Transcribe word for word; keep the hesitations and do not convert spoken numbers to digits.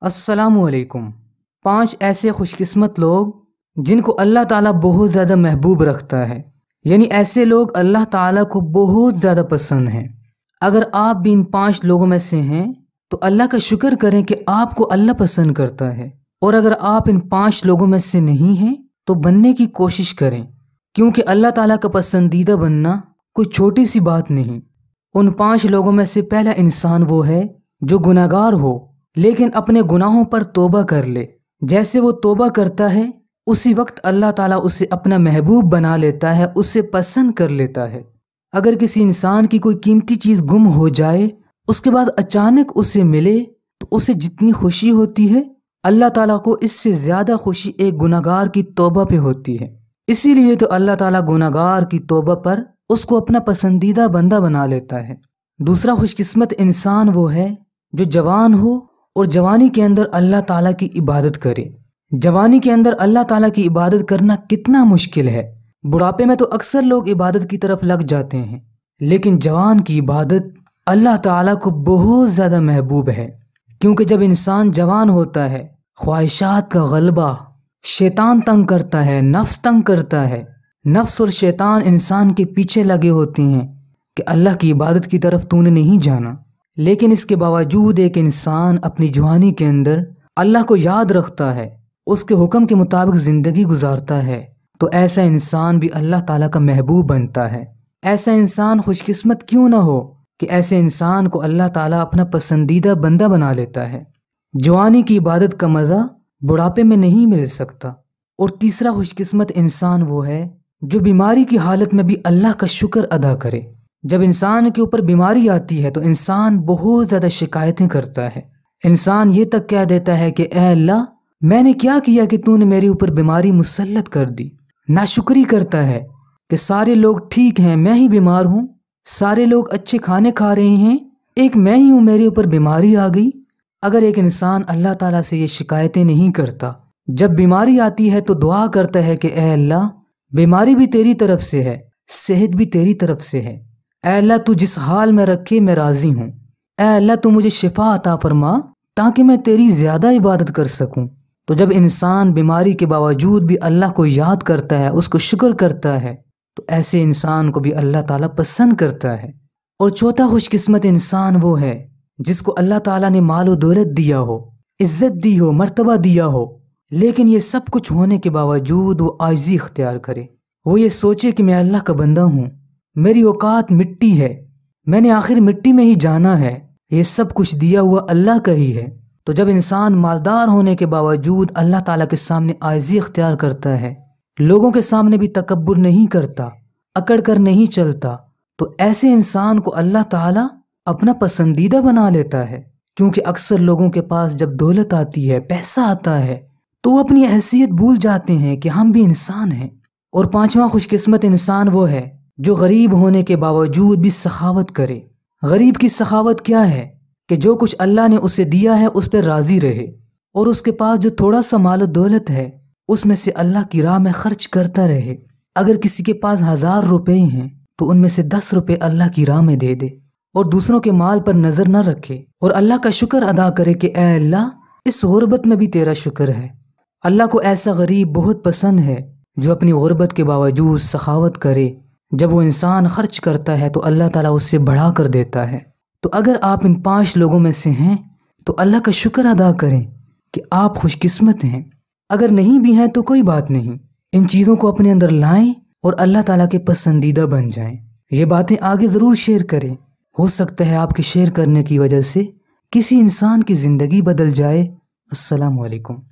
السلام علیکم۔ پانچ ایسے خوش قسمت لوگ جن کو اللہ تعالیٰ بہت زیادہ محبوب رکھتا ہے، یعنی ایسے لوگ اللہ تعالیٰ کو بہت زیادہ پسند ہیں۔ اگر آپ بھی ان پانچ لوگوں میں سے ہیں تو اللہ کا شکر کریں کہ آپ کو اللہ پسند کرتا ہے، اور اگر آپ ان پانچ لوگوں میں سے نہیں ہیں تو بننے کی کوشش کریں، کیونکہ اللہ تعالیٰ کا پسندیدہ بننا کوئی چھوٹی سی بات نہیں۔ ان پانچ لوگوں میں سے پہلا انسان وہ ہے جو گناہ گار ہو لیکن اپنے گناہوں پر توبہ کر لے۔ جیسے وہ توبہ کرتا ہے اسی وقت اللہ تعالیٰ اسے اپنا محبوب بنا لیتا ہے، اسے پسند کر لیتا ہے۔ اگر کسی انسان کی کوئی قیمتی چیز گم ہو جائے، اس کے بعد اچانک اسے ملے تو اسے جتنی خوشی ہوتی ہے، اللہ تعالیٰ کو اس سے زیادہ خوشی ایک گناہ گار کی توبہ پہ ہوتی ہے۔ اسی لیے تو اللہ تعالیٰ گناہ گار کی توبہ پر اس کو اپنا پسندیدہ بندہ بنا لیتا ہے۔ دوسرا خوش قسمت انسان وہ ہے جو جوان ہو اور جوانی کے اندر اللہ تعالیٰ کی عبادت کرے۔ جوانی کے اندر اللہ تعالیٰ کی عبادت کرنا کتنا مشکل ہے۔ بڑھاپے میں تو اکثر لوگ عبادت کی طرف لگ جاتے ہیں، لیکن جوان کی عبادت اللہ تعالیٰ کو بہت زیادہ محبوب ہے، کیونکہ جب انسان جوان ہوتا ہے خواہشات کا غلبہ، شیطان تنگ کرتا ہے، نفس تنگ کرتا ہے، نفس اور شیطان انسان کے پیچھے لگے ہوتے ہیں کہ اللہ کی عبادت کی طرف تو نے نہیں جانا، لیکن اس کے باوجود ایک انسان اپنی جوانی کے اندر اللہ کو یاد رکھتا ہے، اس کے حکم کے مطابق زندگی گزارتا ہے، تو ایسا انسان بھی اللہ تعالیٰ کا محبوب بنتا ہے۔ ایسا انسان خوش قسمت کیوں نہ ہو کہ ایسے انسان کو اللہ تعالیٰ اپنا پسندیدہ بندہ بنا لیتا ہے۔ جوانی کی عبادت کا مزہ بڑھاپے میں نہیں مل سکتا۔ اور تیسرا خوش قسمت انسان وہ ہے جو بیماری کی حالت میں بھی اللہ کا شکر ادا کرے۔ جب انسان کے اوپر بیماری آتی ہے تو انسان بہت زیادہ شکایتیں کرتا ہے، انسان یہ تک کہہ دیتا ہے کہ اے اللہ، میں نے کیا کیا کہ تو نے میرے اوپر بیماری مسلط کر دی۔ ناشکری کرتا ہے کہ سارے لوگ ٹھیک ہیں، میں ہی بیمار ہوں، سارے لوگ اچھے کھانے کھا رہے ہیں، ایک میں ہی ہوں میرے اوپر بیماری آ گئی۔ اگر ایک انسان اللہ تعالیٰ سے یہ شکایتیں نہیں کرتا، جب بیماری آتی ہے تو دعا کرتا ہے کہ اے اللہ، بیماری بھی تیری طرف سے ہے، صحت بھی تیری طرف سے ہے، اے اللہ تو جس حال میں رکھے میں راضی ہوں، اے اللہ تو مجھے شفا عطا فرما تاکہ میں تیری زیادہ عبادت کر سکوں۔ تو جب انسان بیماری کے باوجود بھی اللہ کو یاد کرتا ہے، اس کو شکر کرتا ہے، تو ایسے انسان کو بھی اللہ تعالیٰ پسند کرتا ہے۔ اور چوتھا خوش قسمت انسان وہ ہے جس کو اللہ تعالیٰ نے مال و دولت دیا ہو، عزت دی ہو، مرتبہ دیا ہو، لیکن یہ سب کچھ ہونے کے باوجود وہ عاجزی اختیار کرے۔ وہ یہ سوچے کہ میں اللہ کا بندہ ہوں، میری اوقات مٹی ہے، میں نے آخر مٹی میں ہی جانا ہے، یہ سب کچھ دیا ہوا اللہ کا ہی ہے۔ تو جب انسان مالدار ہونے کے باوجود اللہ تعالیٰ کے سامنے عاجزی اختیار کرتا ہے، لوگوں کے سامنے بھی تکبر نہیں کرتا، اکڑ کر نہیں چلتا، تو ایسے انسان کو اللہ تعالیٰ اپنا پسندیدہ بنا لیتا ہے۔ کیونکہ اکثر لوگوں کے پاس جب دولت آتی ہے، پیسہ آتا ہے، تو وہ اپنی حیثیت بھول جاتے ہیں کہ ہم بھی انسان ہیں۔ اور پانچواں خوش قسمت انسان وہ ہے جو غریب ہونے کے باوجود بھی سخاوت کرے۔ غریب کی سخاوت کیا ہے کہ جو کچھ اللہ نے اسے دیا ہے اس پہ راضی رہے، اور اس کے پاس جو تھوڑا سا مال و دولت ہے اس میں سے اللہ کی راہ میں خرچ کرتا رہے۔ اگر کسی کے پاس ہزار روپے ہیں تو ان میں سے دس روپے اللہ کی راہ میں دے دے، اور دوسروں کے مال پر نظر نہ رکھے، اور اللہ کا شکر ادا کرے کہ اے اللہ، اس غربت میں بھی تیرا شکر ہے۔ اللہ کو ایسا غریب بہت پسند ہے جو اپنی غربت کے باوجود سخاوت کرے۔ جب وہ انسان خرچ کرتا ہے تو اللہ تعالیٰ اس سے بڑھا کر دیتا ہے۔ تو اگر آپ ان پانچ لوگوں میں سے ہیں تو اللہ کا شکر ادا کریں کہ آپ خوش قسمت ہیں۔ اگر نہیں بھی ہیں تو کوئی بات نہیں، ان چیزوں کو اپنے اندر لائیں اور اللہ تعالیٰ کے پسندیدہ بن جائیں۔ یہ باتیں آگے ضرور شیئر کریں، ہو سکتا ہے آپ کے شیئر کرنے کی وجہ سے کسی انسان کی زندگی بدل جائے۔ السلام علیکم۔